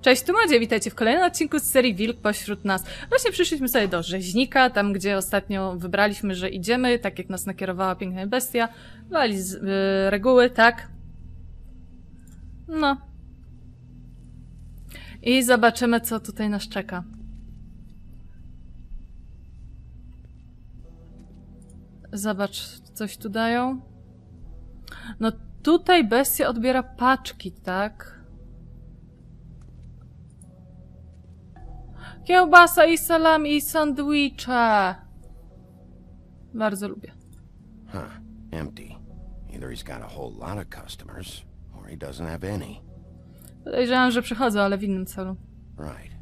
Cześć, tu Madzie, witajcie w kolejnym odcinku z serii Wilk pośród nas. Właśnie przyszliśmy sobie do rzeźnika, tam gdzie ostatnio wybraliśmy, że idziemy, tak jak nas nakierowała piękna bestia. Wali z reguły, tak? No. I zobaczymy, co tutaj nas czeka. Zobacz, coś tu dają. No tutaj bestia odbiera paczki, tak? Kiełbasa i salami i sandwicze. Bardzo lubię. Huh. Empty. Either he's got a whole lot of customers, or he doesn't have any. Podejrzewam, że przychodzą, ale w innym celu. Right.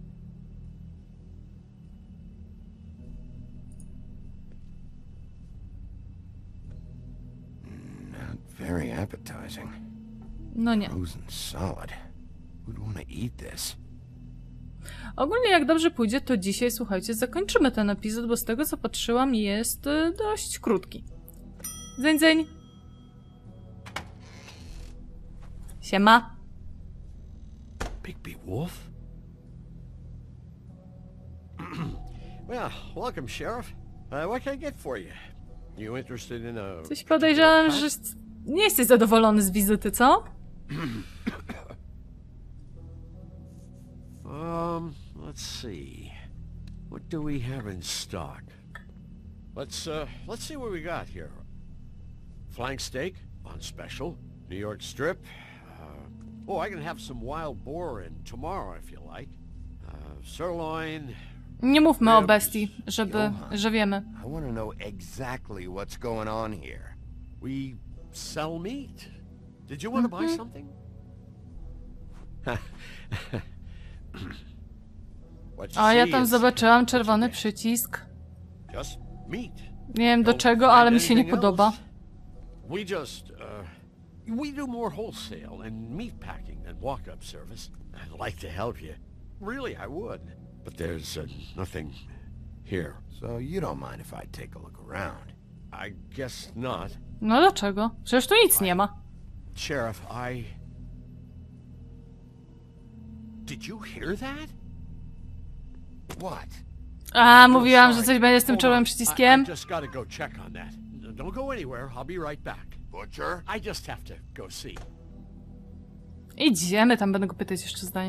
Not very appetizing. No nie. Frozen solid. Who'd want to eat this? Ogólnie jak dobrze pójdzie, to dzisiaj, słuchajcie, zakończymy ten epizod, bo z tego co patrzyłam jest dość krótki. Dzeń, dzeń. Siema. Bigby Wolf? Well, welcome, Sheriff. What can I get for you? You interested in a... Coś podejrzewam, że nie jesteś zadowolony z wizyty, co? Let's see. What do we have in stock? Let's see what we got here. Flank steak on special. New York strip. I can have some wild boar in tomorrow if you like. Sirloin. Nie mówmy o bestii, że wiemy. I want to know exactly what's going on here. We sell meat. Did you want to buy something? A ja tam zobaczyłam czerwony przycisk. Just meat. Nie wiem do czego, ale mi się nie podoba. We do more wholesale and meat packing than walk-up service. I'd like to help you. Really, I would. But there's nothing here. So you don't mind if I take a look around? I guess not. No dlaczego? Przecież tu nic nie ma. Sheriff, Did you hear that? What? A, mówiłam, że coś będzie z tym czerwonym przyciskiem. I just gotta go check on that. Don't go anywhere. I'll be right back. Butcher? I just have to go see. Idziemy, tam będę go pytać jeszcze zdanie.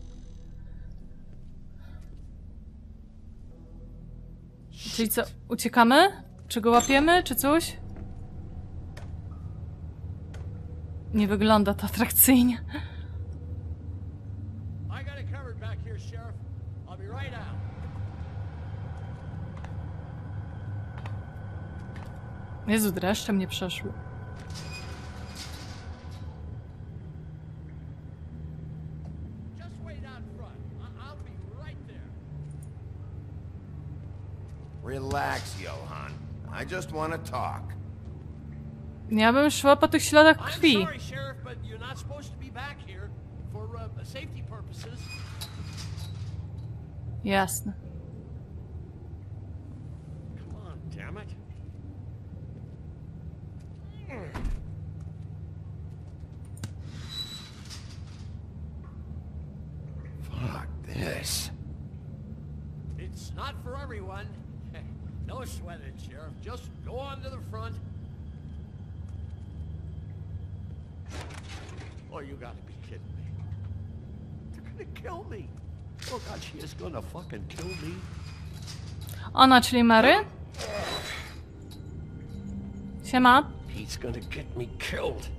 Czyli co, uciekamy? Czy go łapiemy, czy coś? Nie wygląda to atrakcyjnie. Jezu, dreszcze mnie przeszły. Relax, Johan. I just want to talk. Ja bym szła po tych śladach krwi. Jasne. Fuck this. It's not for everyone. No sweating, Sheriff. Just go on to the front. Oh, you gotta be kidding me. They're gonna kill me. Oh God, she is gonna fucking kill me. Ona, czyli Mary? Siema. He's gonna get me killed.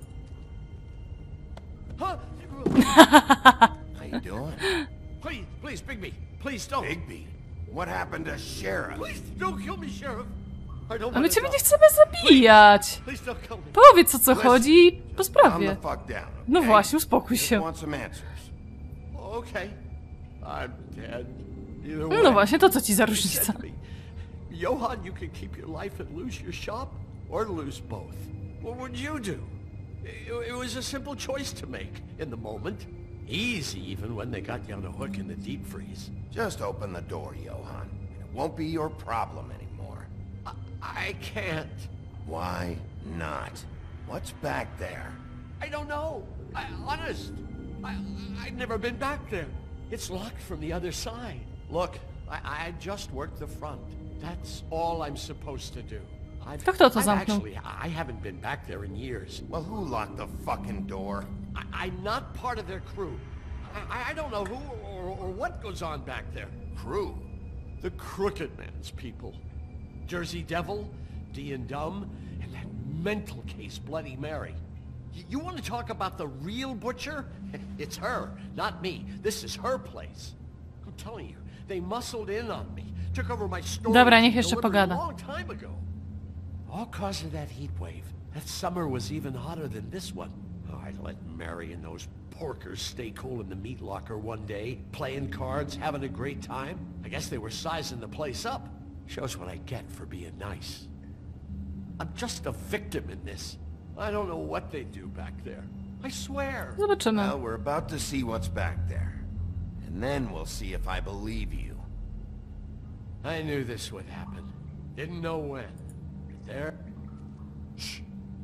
Huh? How you doing? Please, Bigby. Please don't. Bigby? What happened to Sheriff? Please don't kill me, Sheriff. I don't A my want ciebie to nie chcemy zabijać. Please don't kill me. Powiedz o co chodzi po Calm sprawie. the fuck down, No okay? właśnie, uspokój Just się. want some answers. Okay. I'm dead. Either way. No właśnie, to co ci za He różnica? said to me, Johan, you can keep your life and lose your shop, or lose both. What would you do? It was a simple choice to make in the moment. Easy, even when they got you on a hook in the deep freeze. Just open the door, Johan. It won't be your problem anymore. I can't. Why not? What's back there? I don't know. Honest. I've never been back there. It's locked from the other side. Look, I just worked the front. That's all I'm supposed to do. Kto to zamknął? I haven't been back there in years. Well, who locked the fucking door? I'm not part of their crew. I don't know who or what goes on back there. Crew? The Crooked Man's people. Jersey Devil, D and Dumb, and that mental case Bloody Mary. You want to talk about the real butcher? It's her, not me. This is her place. I'm telling you, they muscled in on me. Took over my store. Dobra, niech jeszcze pogada. A long time ago. All cause of that heat wave. That summer was even hotter than this one. Oh, I let Mary and those porkers stay cool in the meat locker one day, playing cards, having a great time. I guess they were sizing the place up. Shows what I get for being nice. I'm just a victim in this. I don't know what they do back there. I swear. Zobaczymy. Well, we're about to see what's back there. And then we'll see if I believe you. I knew this would happen. Didn't know when. But there... Shh.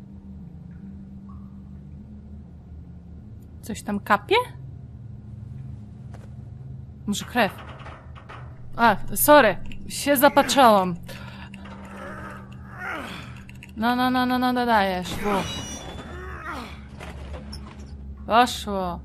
Coś tam kapie? Może krew? A, sorry. Się zapatrzałam. No, dajesz. Poszło.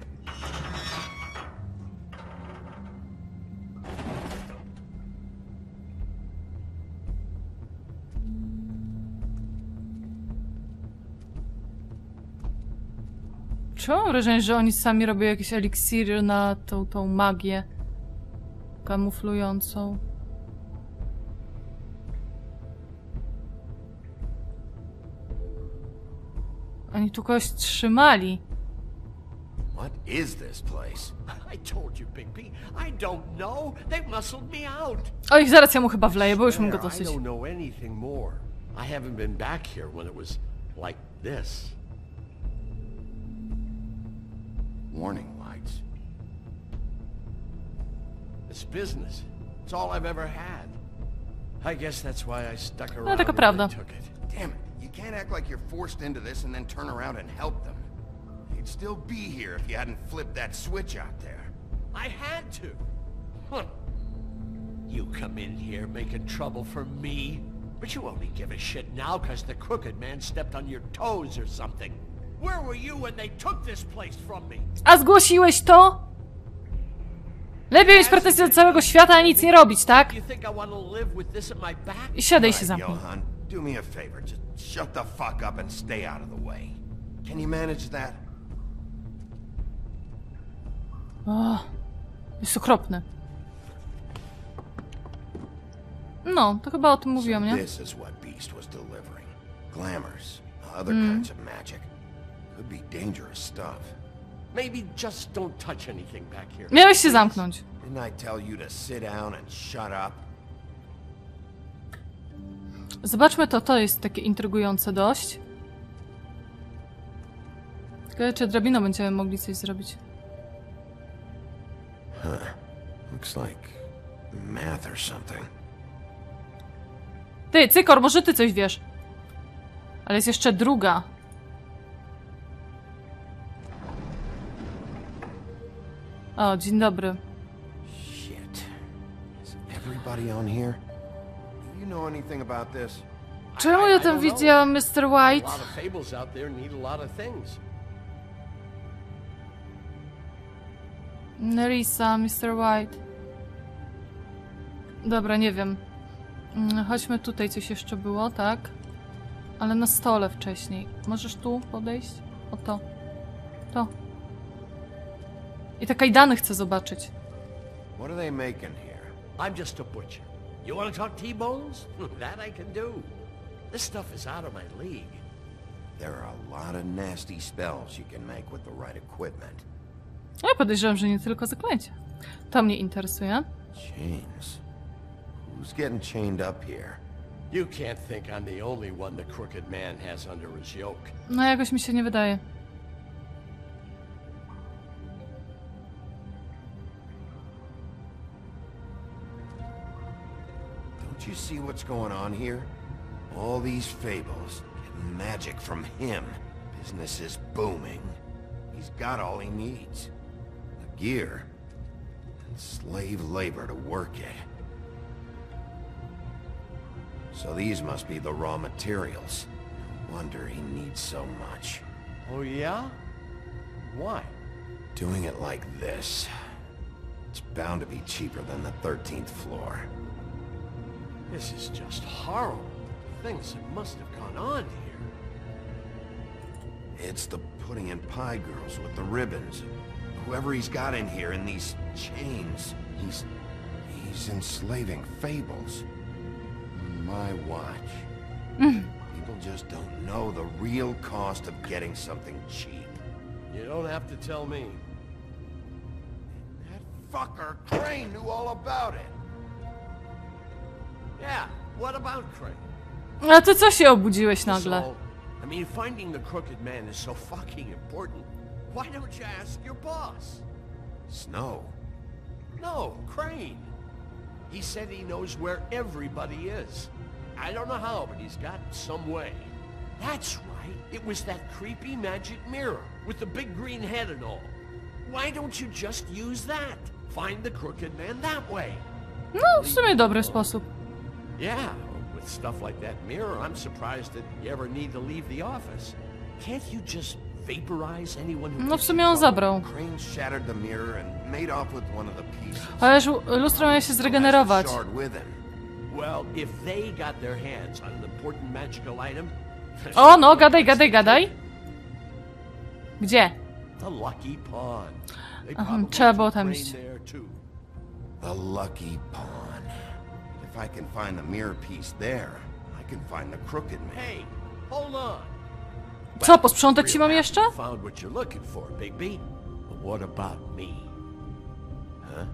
Czy mam wrażenie, że oni sami robią jakieś eliksiry na tą magię kamuflującą? Oni tu kogoś trzymali. What is this place? I told you, Bigby. I don't know. They muscled me out. Oj, zaraz ja mu chyba wleję, bo już mam go I dosyć. don't know anything more. I haven't been back here when it was like this. Warning lights. It's business. It's all I've ever had. I guess that's why I stuck around taka and prawda. took it. Damn it. You can't act like you're forced into this and then turn around and help them. You'd still be here if you hadn't flipped that switch out there. I had to. Huh. You come in here making trouble for me, but you only give a shit now because the Crooked Man stepped on your toes or something. Where were you when they took this place from me? A zgłosiłeś to? Lepiej mieć pretensje do całego świata, a nic nie robić, tak? You think I want to live with this at my back? I siadaj się Right, zamknij. Johan, do me a favor. Just shut the fuck up and stay out of the way. Can you manage that? O, jest okropny. No, to chyba o tym mówiłam, nie? This is what Beast was delivering. Glamours, other kinds of magic. Could be dangerous stuff. Maybe just don't touch anything back here. Miałeś się zamknąć. Didn't I tell you to sit down and shut up? Zobaczmy to jest takie intrygujące dość. Ciekawe, czy drabiną będziemy mogli coś zrobić. Looks like math or something. Ty, Cykor, może ty coś wiesz? Ale jest jeszcze druga. O, dzień dobry. Shit. Is everybody on here? Do you know anything about this? Czemu ja tam don't know. widziałam Mr. A White? lot of fables out there need a lot of things. Nerissa, Mr. White. Dobra, nie wiem. Chodźmy tutaj, coś jeszcze było, tak? Ale na stole wcześniej. Możesz tu podejść? O to. To. I te kajdany chcę zobaczyć. What are they making here? I'm just a butcher. You want to talk T-bones? That I can do. This stuff is out of my league. There are a lot of nasty spells you can make with the right equipment. Ja podejrzewam, że nie tylko zaklęcia. To mnie interesuje. Chains. Who's getting chained up here? You can't think I'm the only one the Crooked Man has under his yoke. No jakoś mi się nie wydaje. Don't you see what's going on here? All these fables, getting magic from him. Business is booming. He's got all he needs. The gear and slave labor to work it. So these must be the raw materials. No wonder he needs so much. Oh, yeah? Why? Doing it like this, it's bound to be cheaper than the 13th floor. This is just horrible. Things that must have gone on here. It's the pudding and pie girls with the ribbons. Whoever he's got in here in these chains, he's enslaving Fables. On my watch. People just don't know the real cost of getting something cheap. You don't have to tell me. That fucker Crane knew all about it. Yeah, what about Crane? A to co się obudziłeś nagle? So, I mean, finding the crooked man is so fucking important. Why don't you ask your boss? Snow. No, Crane. He said he knows where everybody is. I don't know how, but he's got some way. That's right. It was that creepy magic mirror with the big green head and all. Why don't you just use that? Find the crooked man that way. No, w sumie dobry sposób. Yeah, with stuff like that mirror, I'm surprised that you ever need to leave the office. Can't you just vaporize anyone who No w sumie on zabrał. Crane shattered the mirror and made off with one of the pieces. Ależ lustro miało się zregenerować. Shard with him. Well, if they got their hands on an important magical item... O, no, gadaj, gadaj, gadaj. Gdzie? The Lucky Pawn. They Aha, probably trzeba było took tam Crane iść. there too. The Lucky Pawn. If I can find the mirror piece there, I can find the crooked man. Hey, hold on. Co, posprzątać ci mam jeszcze? You found what you're looking for, Bigby. But what about me? Huh?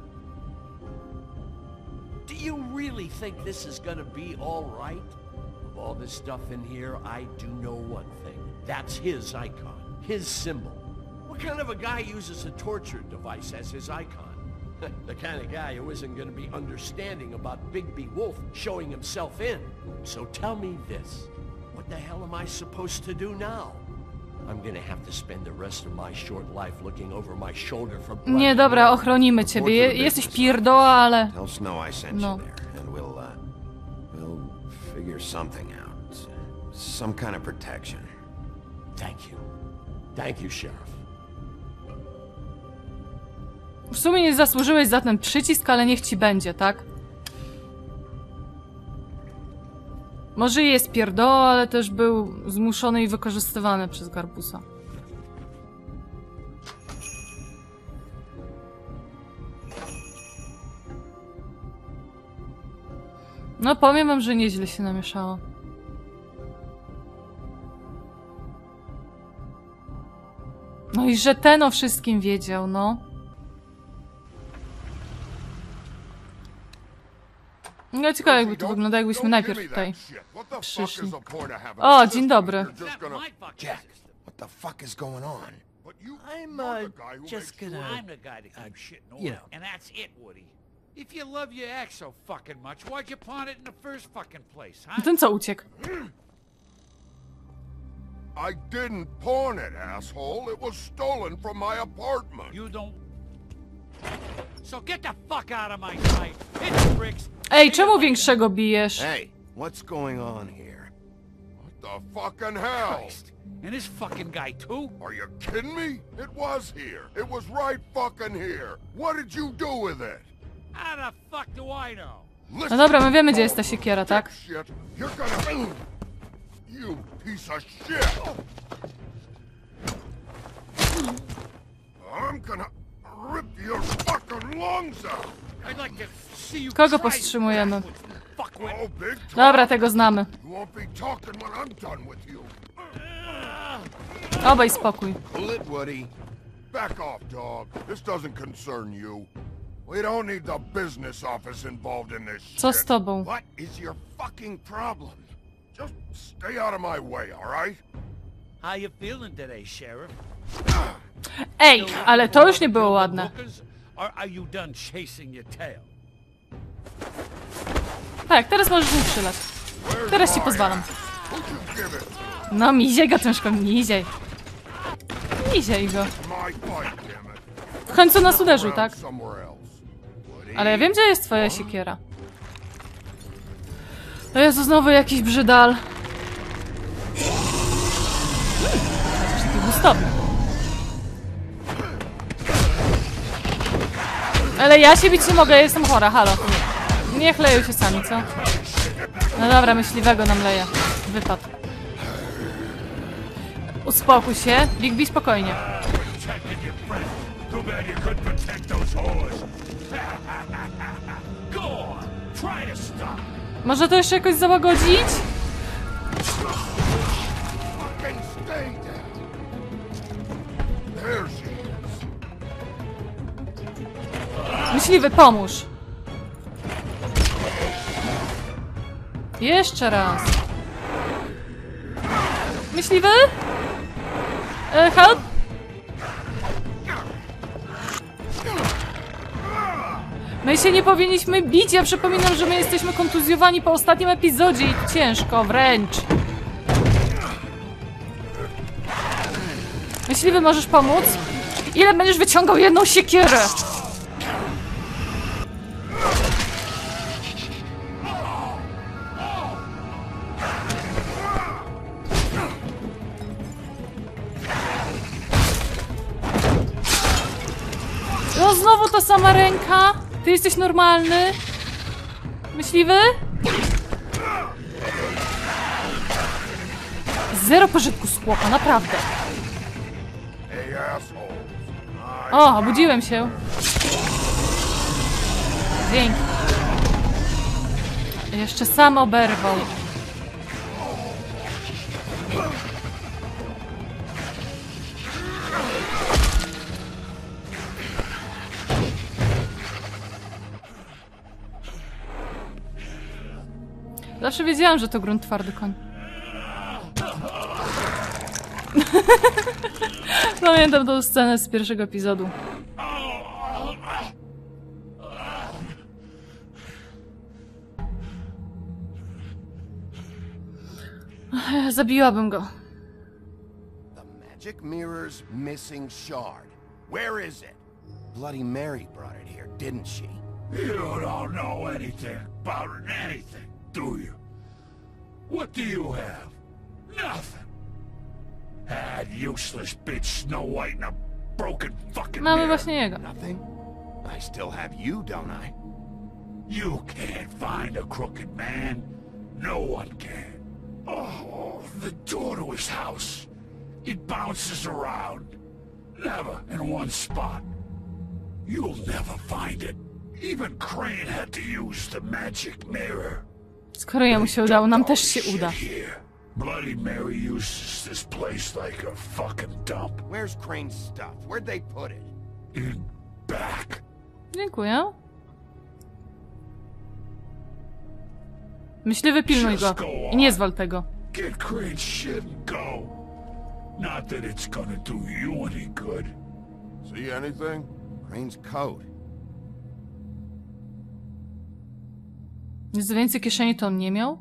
Do you really think this is gonna be all right? Of all this stuff in here, I do know one thing. That's his icon, his symbol. What kind of a guy uses a torture device as his icon? The kind of guy who isn't gonna be understanding about Bigby Wolf showing himself in. So tell me this. What the hell am I supposed to do now? I'm gonna have to spend the rest of my short life looking over my shoulder for blood. Nie, dobra, ochronimy ciebie. Jesteś pierdoła, ale... Tell Snow I sent No. you there, and we'll figure something out. Some kind of protection. Thank you. Thank you, Sheriff. W sumie nie zasłużyłeś za ten przycisk, ale niech ci będzie, tak? Może jest pierdoła, ale też był zmuszony i wykorzystywany przez Garbusa. No powiem wam, że nieźle się namieszało. No i że ten o wszystkim wiedział, no. No ciekawe jakby to wygląda, jakbyśmy najpierw tutaj przyszli. O, dzień dobry. Jack, what the fuck is going on? I'm just gonna, I'm the guy that keeps shitting over, and that's it, Woody. If you love your ex so fucking much, why'd you pawn it in the first fucking place, huh? Ten co uciekł? I didn't pawn it, asshole. It was stolen from my apartment. You don't... So get the fuck out of my sight. Hit bricks. Ej, czemu większego bijesz? Hey, what's going on here? What the fucking hell? Christ. And this fucking guy, too? Are you kidding me? It was here. It was right fucking here. What did you do with it? How the fuck do I know? Listen, No dobra, my wiemy, gdzie jest ta siekiera, tak? shit. You're gonna... You piece of shit! I'm gonna rip your fucking lungs out! I'd like to see you Kogo try powstrzymujemy? backwards, fuckwit. Oh, big talk. Dobra, tego znamy. You won't be talking when I'm done with you. Obaj spokój. Pull it, Woody. Back off, dog. This doesn't concern you. We don't need the business office involved in this Co shit. z tobą? What is your fucking problem? Just stay out of my way, all right? How you feeling today, Sheriff? Ej, ale to już nie było ładne. Or are you done chasing your tail? Tak, teraz możesz mu przylać. Teraz ci pozwalam. Who'd you give it to? No, miziej go troszkę, miziej. Miziej go. Come my fight, damn it. W końcu nas uderzył, tak? Somewhere else. Ale ja wiem, gdzie jest twoja siekiera. O Jezu, znowu jakiś brzydal. Chociaż taki gustowny. Ale ja się bić nie mogę, ja jestem chora, halo. Niech leją się sami, co? No dobra, myśliwego nam leje. Wypadł. Uspokój się. Bigby, spokojnie. Można to jeszcze jakoś załagodzić? Fucking stay down. There she is. Myśliwy, pomóż. Jeszcze raz. Myśliwy? Help? My się nie powinniśmy bić. Ja przypominam, że my jesteśmy kontuzjowani po ostatnim epizodzie i ciężko wręcz. Myśliwy, możesz pomóc? Ile będziesz wyciągał jedną siekierę? No znowu ta sama ręka? Ty jesteś normalny? Myśliwy? Zero pożytku z chłopa, naprawdę. Hey, assholes. O, obudziłem się. Dzięki. Jeszcze sam oberwał. Zawsze wiedziałam, że to grunt twardy koń. Pamiętam tą scenę z pierwszego epizodu. Zabiłabym go. The magic mirror's missing shard. Where is it? Bloody Mary brought it here, didn't she? You don't know anything about anything, do you? What do you have? Nothing. That useless bitch Snow White and a broken fucking Mamy mirror. właśnie jego. Nothing? I still have you, don't I? You can't find a crooked man. No one can. Oh, the door to his house. It bounces around. Never in one spot. You'll never find it. Even Crane had to use the magic mirror. Skoro jemu się udało, nam też się uda. Bloody Mary uses this place like a fucking dump. Where's Crane's stuff? Where'd they put it? In back. Dziękuję. Myśliwy, pilnuj go. I nie zwal tego. Get Crane's shit and go. Not that it's gonna do you any good. See anything? Crane's coat. Nic więcej kieszeni to on nie miał?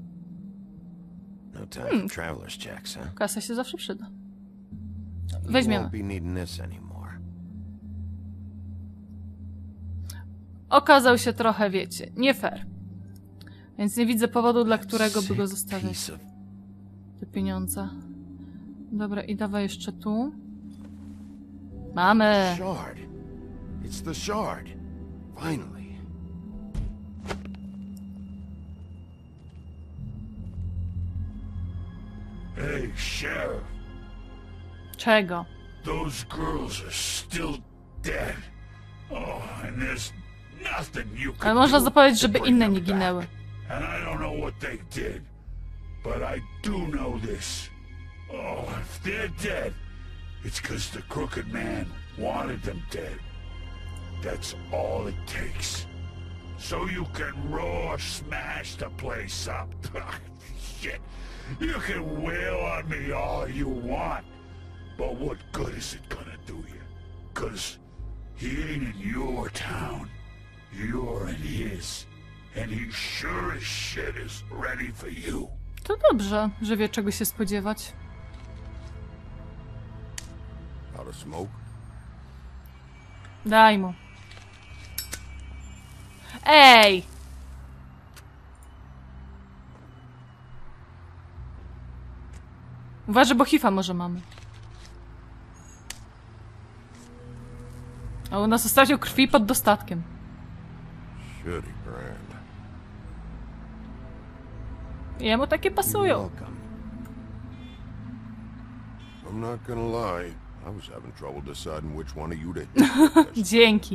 No time for traveler's checks, huh? Kasa się zawsze przyda. You Weźmiemy. won't be needing this anymore. Okazał się trochę, wiecie, nie fair. Więc nie widzę powodu, dla którego by go zostawiać. Piece of... Te pieniądze. Dobra, i dawaj jeszcze tu. Mamy! Shard. It's the shard. Finally. Hey, Sheriff. Czego? Those girls are still dead. Oh, and there's nothing you Ale can można do zapowiedzieć, to żeby bring inne them nie ginęły. back. And I don't know what they did, but I do know this. Oh, if they're dead, it's 'cause the crooked man wanted them dead. That's all it takes. So you can roar, smash the place up. Shit. You can wail on me all you want, but what good is it gonna do you? 'Cause he ain't in your town. You're in his. And he sure as shit is ready for you. To dobrze, że wie czego się spodziewać. Out of smoke? Daj mu. Ej! Uważaj, bo hifa może mamy. A u nas ostatnio krwi pod dostatkiem. Shitty brand. Jemu takie pasują. Welcome. I'm not gonna lie. I was having trouble deciding which one of you to hit. Dzięki.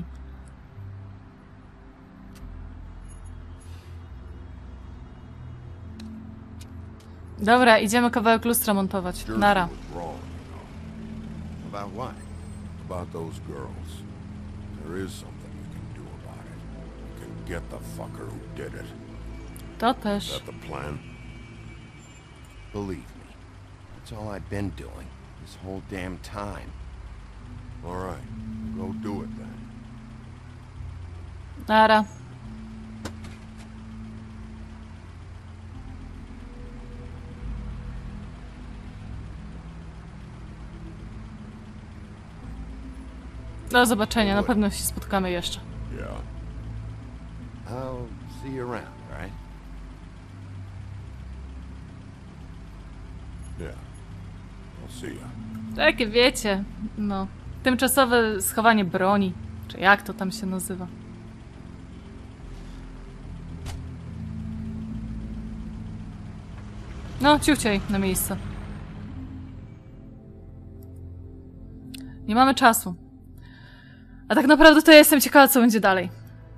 Dobra, idziemy kawałek lustra montować. Jersey Nara. was wrong, About what? about those girls. There is something you can do about it. You can get the fucker who did it. To Is też. that the plan? Believe me, that's all I've been doing this whole damn time. All right, go do it then. Nara. Do zobaczenia, na pewno się spotkamy jeszcze. Yeah. I'll see you around, right? Yeah. I'll see ya. Takie wiecie, no, tymczasowe schowanie broni, czy jak to tam się nazywa. No, ciuciej na miejsce. Nie mamy czasu. A tak naprawdę to ja jestem ciekawa, co będzie dalej.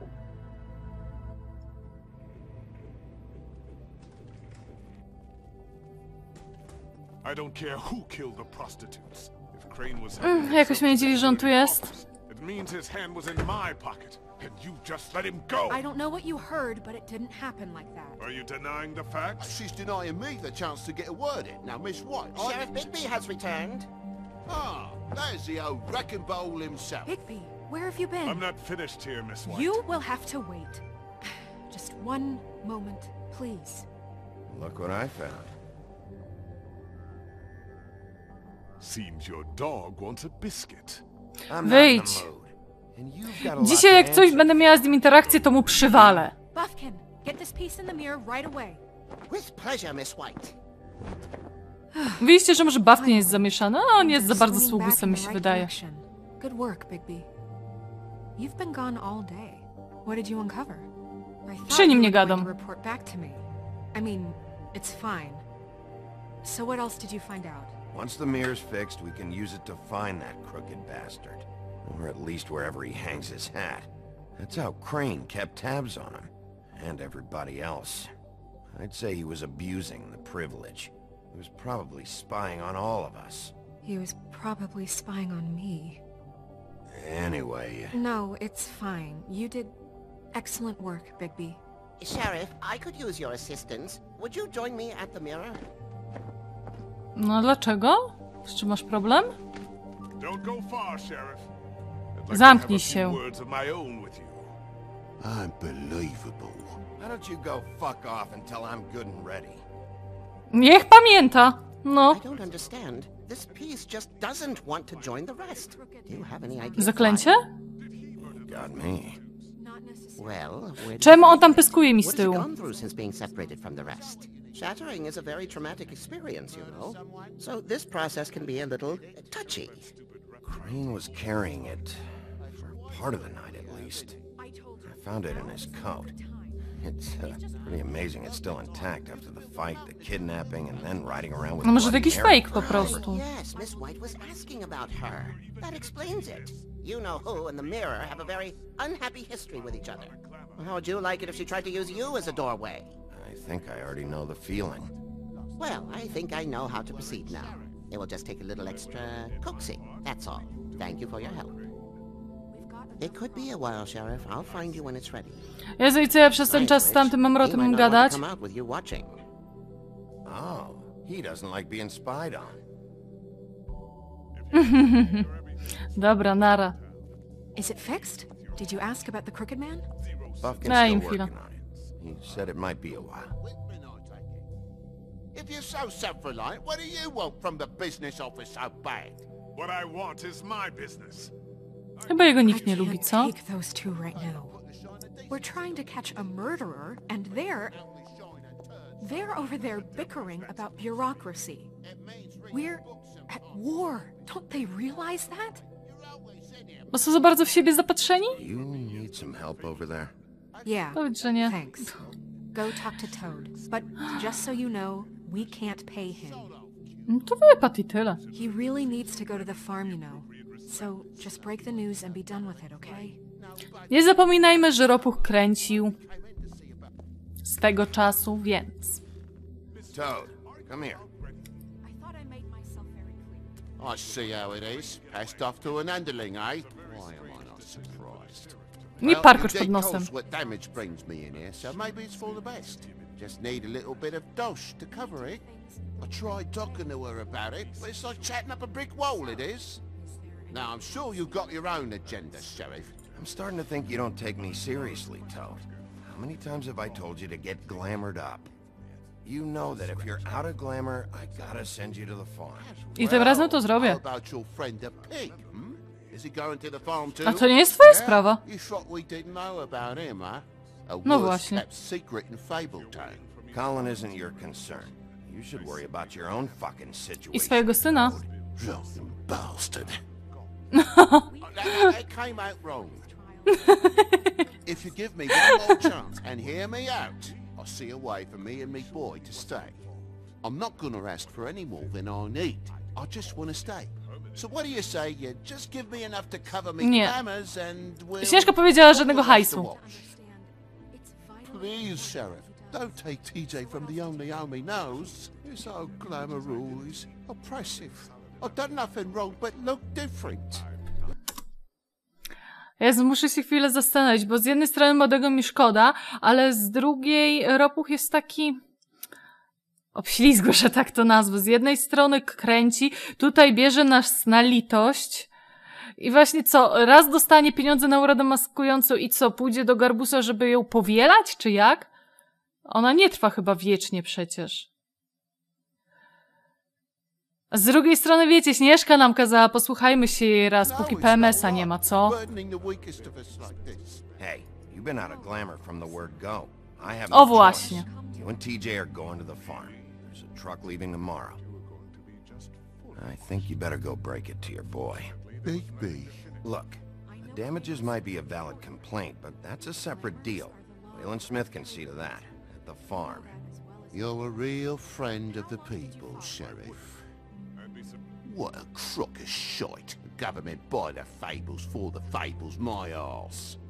I don't care who killed the prostitutes. If Crane was Jakoś mnie dziwi, że on tu jest. It means his hand was in my pocket, and you just let him go. I don't know what you heard, but it didn't happen like that. Are you denying the facts? She's denying me the chance to get a word in. Now, Miss White, Sheriff Bigby has returned. Ah, there's the old wrecking ball himself. Bigby, where have you been? I'm not finished here, Miss White. You will have to wait. Just one moment, please. Look what I found. Seems your dog wants a biscuit. I'm not in Wyjdź. the mood. And you've got a lot Dzisiaj to jak coś answer będę miała z nim interakcję, to mu przywalę. Buffkin, get this piece in the mirror right away. With pleasure, Miss White. Widzicie, że może Buffkin jest zamieszany? A on jest za Things bardzo swinging back sługusem, in mi the się right wydaje. direction. Good work, Bigby. You've been gone all day. What did you uncover? I thought Przy nim you nie were going gadam. to report back to me. I mean, it's fine. So what else did you find out? Once the mirror's fixed, we can use it to find that crooked bastard. Or at least wherever he hangs his hat. That's how Crane kept tabs on him. And everybody else. I'd say he was abusing the privilege. He was probably spying on all of us. He was probably spying on me. Anyway, No, it's fine. You did excellent work, Bigby. Sheriff, I could use your assistance. Would you join me at the mirror? No dlaczego? Z czym masz problem? Don't go far, Sheriff. I'd like to Zamknij have a few się. words of my own with you. Unbelievable. why don't you go fuck off until I'm good and ready? Niech pamięta. No. I don't understand. This piece just doesn't want to join the rest. Do you have any idea Zaklęcie? Got me. Not necessarily. Well, where Czemu on tam pyskuje mi z What have you tyłu? gone through since being separated from the rest? Shattering is a very traumatic experience, you know. So this process can be a little touchy. Crane was carrying it for part of the night at least. I told you. I found it in his coat. It's pretty amazing it's still intact after the fight, the kidnapping, and then riding around with No może to bloody jakiś hair. fake po prostu. Yes, Miss White was asking about her. That explains it. You know who and the mirror have a very unhappy history with each other. How would you like it if she tried to use you as a doorway? I think I already know the feeling. Well, I think I know how to proceed now. It will just take a little extra coaxing, that's all. Thank you for your help. It could be a while, Sheriff. I'll find you when it's ready. Jezu, i co ja przez ten czas z tamtym mamrotem mam gadać? Come out with you watching. Oh, he doesn't like being spied on. Dobra, nara. Is it fixed? Did you ask about the Crooked Man? Buffkin's Daj still im working chwilę. on it. He said it might be a while. If you're so self-reliant, what do you want from the business office so bad? What I want is my business. Chyba jego I nikt nie lubi, can't co? take those two right now. We're trying to catch a murderer, and they're over there bickering about bureaucracy. We're at war. Don't they realize that? Bo są za bardzo w siebie zapatrzeni? You need some help over there? Yeah. Powiedz, że nie. Thanks. Go talk to Toad. But just so you know, we can't pay him. No to wypad i tyle. He really needs to go to the farm, you know. So just break the news and be done with it, okay? Nie zapominajmy, że Ropuch kręcił swego czasu, więc... Toad, come here. I thought I made myself very clear. I see how it is. Passed off to an underling, eh? Why am I not surprised? Nie parkocz pod nosem. Eugene knows what damage brings me in here, so maybe it's for the best. Just need a little bit of dosh to cover it. I tried talking to her about it, but it's like chatting up a brick wall, it is. Now, I'm sure you've got your own agenda, Sheriff. I'm starting to think you don't take me seriously, Toad. How many times have I told you to get glamored up? You know that if you're out of glamour, I gotta send you to the farm. I tym razem to zrobię. How about your friend a pig, hmm? Is he going to the farm too? A to nie jest twoja Yeah? sprawa. You thought we didn't know about him, huh? A No worst właśnie. kept secret in Fabletown. Colin isn't your concern. You should worry about your own fucking I situation. swojego syna. Rotten bastard. that came out wrong. If you give me one more chance and hear me out, I'll see a way for me and me boy to stay. I'm not gonna ask for any more than I need. I just wanna stay. So what do you say you just give me enough to cover me Nie. clamours and we'll... Śnieżka powiedziała żadnego hajsu. Please, Sheriff, don't take TJ from the only homie knows. He's so glamorous, oppressive. I've done nothing wrong but look different. Jezu, muszę się chwilę zastanowić, bo z jednej strony młodego mi szkoda, ale z drugiej Ropuch jest taki... obślizgły, że tak to nazwę. Z jednej strony kręci, tutaj bierze nas na litość i właśnie co, raz dostanie pieniądze na uradę maskującą i co, pójdzie do Garbusa, żeby ją powielać, czy jak? Ona nie trwa chyba wiecznie przecież. A z drugiej strony, wiecie, Śnieżka nam kazała, posłuchajmy się jej raz, póki PMS-a nie ma, co? Hey, you've been out of glamour from the word go. I have O no właśnie. choice. You and TJ are going to the farm. There's a truck leaving tomorrow. I think you better go break it to your boy. Big B. Look, the damages might be a valid complaint, but that's a separate deal. Waylon Smith can see to that, at the farm. You're a real friend of the people, Sheriff. What a crock of shite. The government buy the fables for the fables, my arse.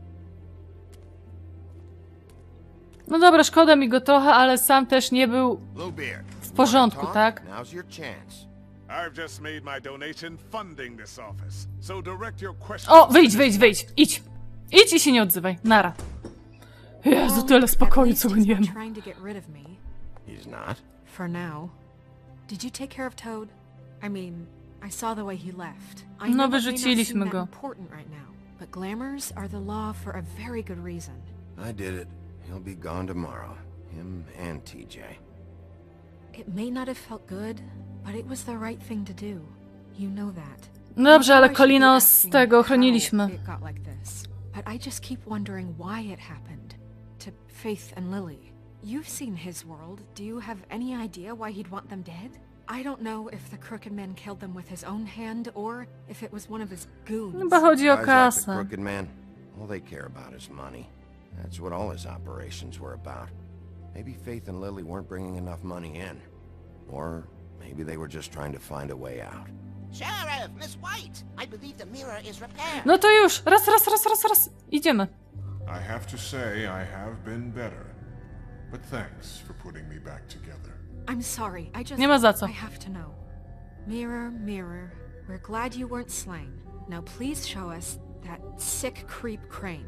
No dobra, szkoda mi go trochę, ale sam też nie był Bluebeard, w porządku, talk? tak? Now's your chance. I've just made my donation funding this office, so direct your questions. O, wyjdź, idź! Idź i się nie odzywaj, nara. Jezu, tyle spokoju, co go nie ma. Trying to get rid of me. He's not? For now. Did you take care of Toad? I mean, I saw the way he left. I No, know it may not wyrzuciliśmy seem that go. important right now, but glamours are the law for a very good reason. I did it. He'll be gone tomorrow. Him and TJ. It may not have felt good, but it was the right thing to do. You know that. No dobrze, ale I should be Colina z asking tego how ochroniliśmy. it got like this, but I just keep wondering why it happened. To Faith and Lily. You've seen his world. Do you have any idea why he'd want them dead? I don't know if the Crooked Man killed them with his own hand, or if it was one of his goons. Chyba chodzi o Guys like the kasę. Crooked Man, all they care about is money. That's what all his operations were about. Maybe Faith and Lily weren't bringing enough money in. Or maybe they were just trying to find a way out. Sheriff, Miss White, I believe the mirror is repaired. No to już, raz. Idziemy. I have to say I have been better. But thanks for putting me back together. I'm sorry, I just... Nie ma za co. I have to know. Mirror, mirror, we're glad you weren't slain. Now please show us that sick creep Crane.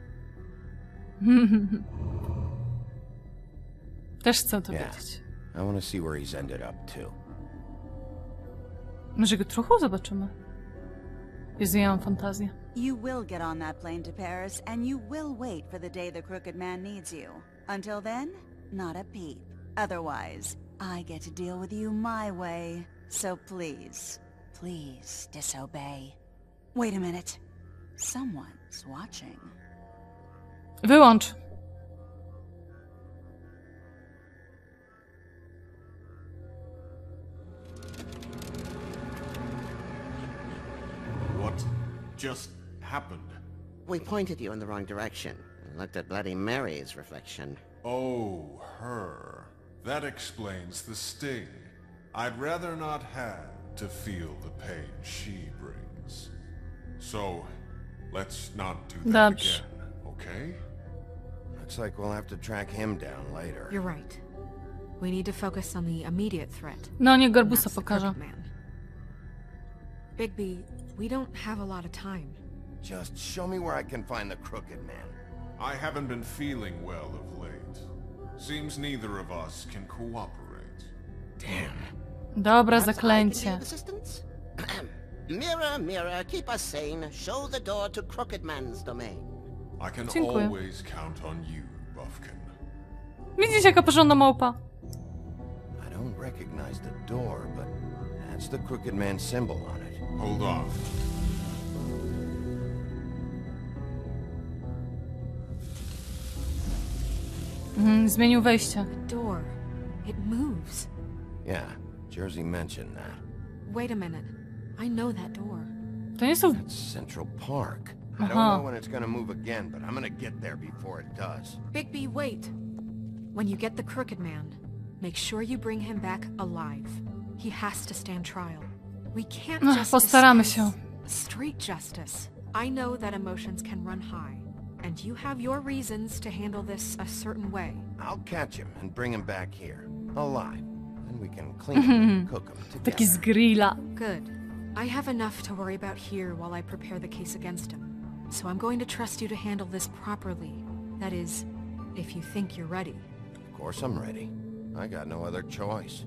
Też chcę to Yeah. wiedzieć. I want to see where he's ended up too. Może go truchu zobaczymy? Jezu, ja mam fantazję. You will get on that plane to Paris, and you will wait for the day the Crooked Man needs you. Until then, not a peep. Otherwise, I get to deal with you my way. So please, please disobey. Wait a minute. Someone's watching. Wyłącz. What just happened? We pointed you in the wrong direction. Looked at Bloody Mary's reflection. Oh, her. That explains the sting. I'd rather not have to feel the pain she brings. So, let's not do that Dobrze. again, okay? Looks like we'll have to track him down later. You're right. We need to focus on the immediate threat. No, niech and Garbusa that's the pokaże. Crooked Man. Bigby, we don't have a lot of time. Just show me where I can find the Crooked Man. I haven't been feeling well of late. Seems neither of us can cooperate. Damn. Dobra, Perhaps I can be zaklęcie. of assistance? Mirror, mirror, keep us sane. Show the door to Crooked Man's domain. I can Dziękuję. always count on you, Buffkin. Widzicie, jaka porządna małpa? I don't recognize the door, but that's the Crooked Man symbol on it. Hold on. Zmienił wejście. The door. It moves. Yeah, Jersey mentioned that. Wait a minute. I know that door. To nie są... It's Central Park. I don't Aha. know when it's gonna move again, but I'm gonna get there before it does. Bigby, wait. When you get the Crooked Man, make sure you bring him back alive. He has to stand trial. We can't just Postaramy discuss się. street justice. I know that emotions can run high, and you have your reasons to handle this a certain way. I'll catch him and bring him back here, alive. Then we can clean him and cook him Taki z together. grilla. Good. I have enough to worry about here while I prepare the case against him. So I'm going to trust you to handle this properly. That is, if you think you're ready. Of course I'm ready. I got no other choice.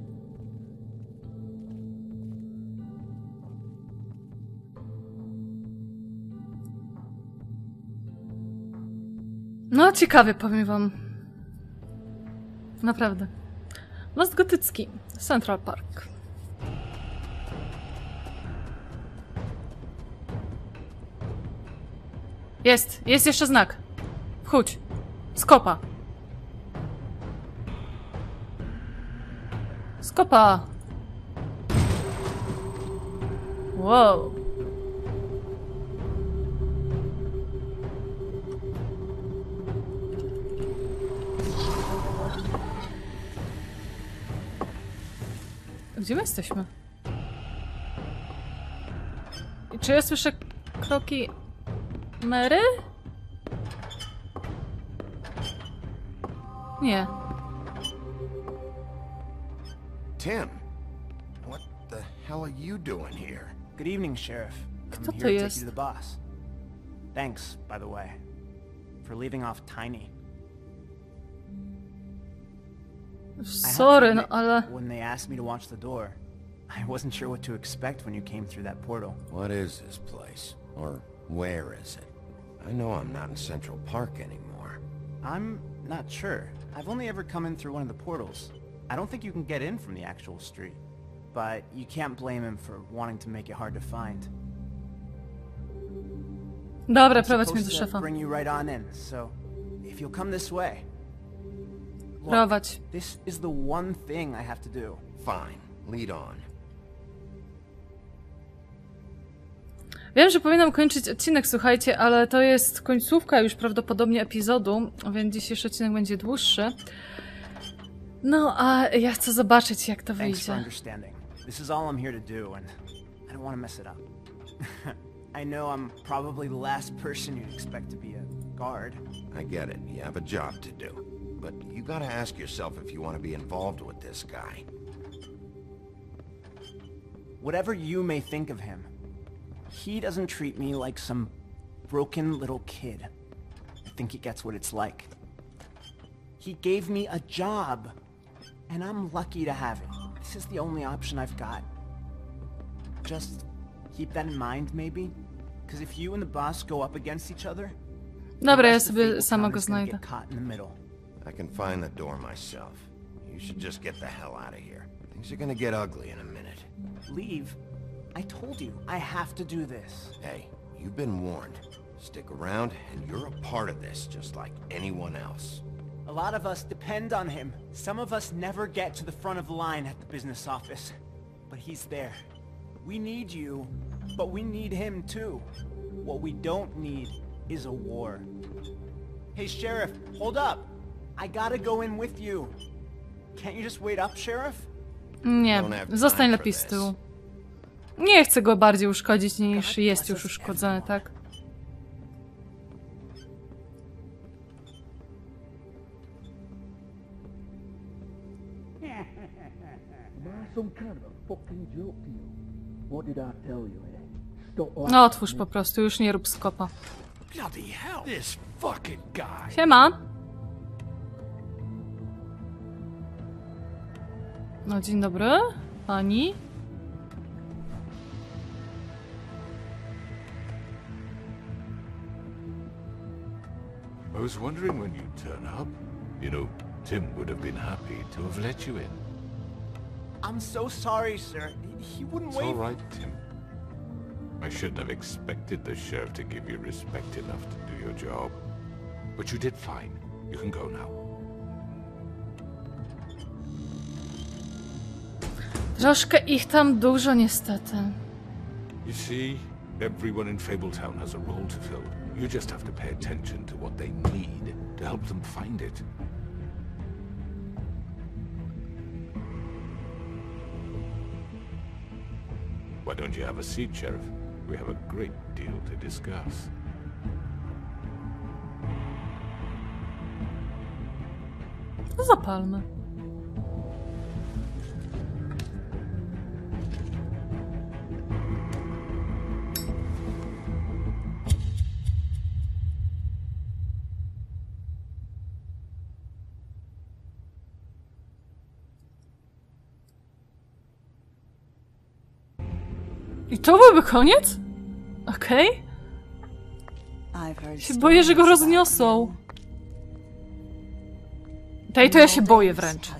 No, ciekawie, powiem wam. Naprawdę. Most gotycki. Central Park. Jest jeszcze znak. Wchódź. Skopa. Skopa. Wow. Gdzie my jesteśmy? I czy ja słyszę kroki Mary? Nie. Tim, what the hell are you doing here? Good evening, Sheriff. Kto I'm to here to take jest? you to the boss. Thanks, by the way, for leaving off Tiny. I have to Sorry, no admit, ale... when they asked me to watch the door, I wasn't sure what to expect when you came through that portal. What is this place? Or where is it? I know I'm not in Central Park anymore. I'm not sure. I've only ever come in through one of the portals. I don't think you can get in from the actual street. But you can't blame him for wanting to make it hard to find. Dobra, I'm prowadź mnie do supposed to szefa. bring you right on in, so if you'll come this way. Look, Prowadź. this is the one thing I have to do. Fine, lead on. Wiem, że powinnam kończyć odcinek, słuchajcie, ale to jest końcówka już prawdopodobnie epizodu, więc dzisiejszy odcinek będzie dłuższy. No, a ja chcę zobaczyć, jak to Thanks for wyjdzie. understanding. This is all I'm here to do, and I don't want to mess it up. I know I'm probably the last person you'd expect to be a guard. I get it, you have a job to do. But you gotta ask yourself if you want to be involved with this guy. Whatever you may think of him, he doesn't treat me like some broken little kid. I think he gets what it's like. He gave me a job, and I'm lucky to have it. This is the only option I've got. Just keep that in mind, maybe? Because if you and the boss go up against each other, Dobra, ja the rest of sobie Fable sama Town go is gonna znajdę. get caught in the middle. I can find the door myself. You should just get the hell out of here. Things are gonna get ugly in a minute. Leave? I told you, I have to do this. Hey, you've been warned. Stick around, and you're a part of this, just like anyone else. A lot of us depend on him. Some of us never get to the front of the line at the business office. But he's there. We need you, but we need him too. What we don't need is a war. Hey, Sheriff, hold up! I gotta go in with you. Can't you just wait up, Sheriff? Nie, zostań lepiej z tyłu. Nie chcę go bardziej uszkodzić niż jest już uszkodzony, tak? No otwórz po prostu, już nie rób skopa. Siema! No dzień dobry, pani. I was wondering when you'd turn up. You know, Tim would have been happy to have let you in. I'm so sorry, sir. He wouldn't wait. It's all right, Tim. I shouldn't have expected the sheriff to give you respect enough to do your job. But you did fine. You can go now. Troszkę ich tam dużo niestety. You see, everyone in Fabletown has a role to fill. You just have to pay attention to what they need to help them find it. Why don't you have a seat, Sheriff? We have a great deal to discuss. Zapalmy. I to byłby koniec? Okej. Się boję, że go rozniosą. Tej to ja się boję wręcz.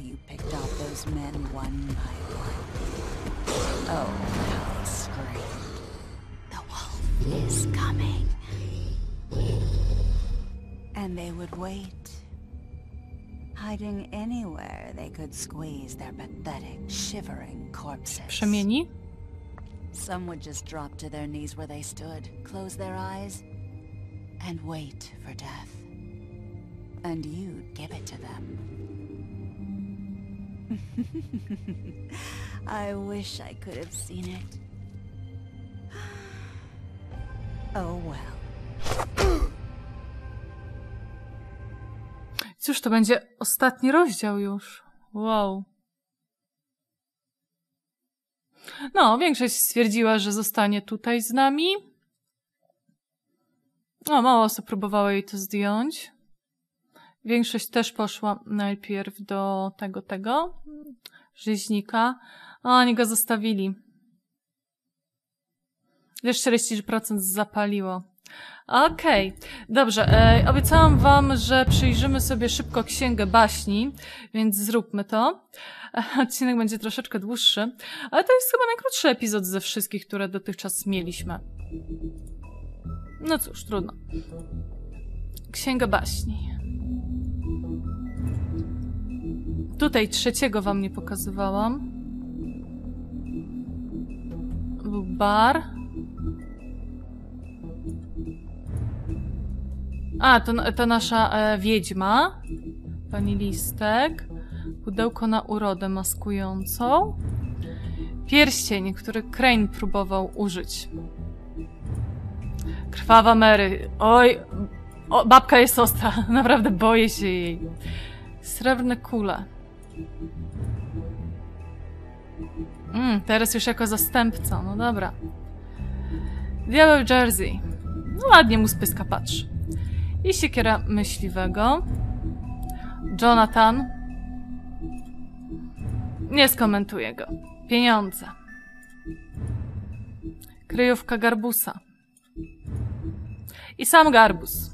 And they would wait, hiding anywhere they could squeeze their pathetic, shivering corpses. Przemieni? Some would just drop to their knees where they stood, close their eyes, and wait for death. And you'd give it to them. I wish I could have seen it. Oh well. Cóż, to będzie ostatni rozdział już. Wow. No, większość stwierdziła, że zostanie tutaj z nami. No, mało osób próbowało jej to zdjąć. Większość też poszła najpierw do tego rzeźnika. O, oni go zostawili. Wiesz, 40% zapaliło. Okej, dobrze. Obiecałam wam, że przyjrzymy sobie szybko Księgę Baśni, więc zróbmy to. Odcinek będzie troszeczkę dłuższy, ale to jest chyba najkrótszy epizod ze wszystkich, które dotychczas mieliśmy. No cóż, trudno. Księga Baśni. Tutaj trzeciego wam nie pokazywałam. Był bar. A, to nasza wiedźma. Pani Listek. Pudełko na urodę maskującą. Pierścień, który Crane próbował użyć. Krwawa Mary. Oj, babka jest ostra. Naprawdę boję się jej. Srebrne kule. Teraz już jako zastępca. No dobra. Diabeł Jersey. No ładnie mu spyska patrzy. I siekiera myśliwego. Jonathan. Nie skomentuję go. Pieniądze. Kryjówka Garbusa. I sam Garbus.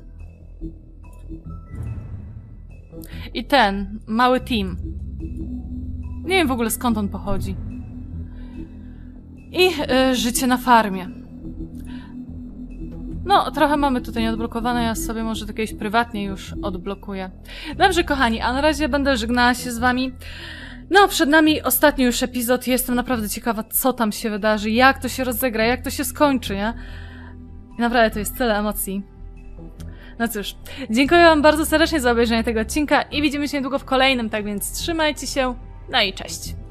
I ten mały Tim. Nie wiem w ogóle skąd on pochodzi. I życie na farmie. No, trochę mamy tutaj nieodblokowane, ja sobie może to kiedyś prywatnie już odblokuję. Dobrze, kochani, a na razie będę żegnała się z wami. No, przed nami ostatni już epizod. Jestem naprawdę ciekawa, co tam się wydarzy, jak to się rozegra, jak to się skończy, nie? I naprawdę to jest tyle emocji. No cóż, dziękuję wam bardzo serdecznie za obejrzenie tego odcinka i widzimy się niedługo w kolejnym, tak więc trzymajcie się, no i cześć!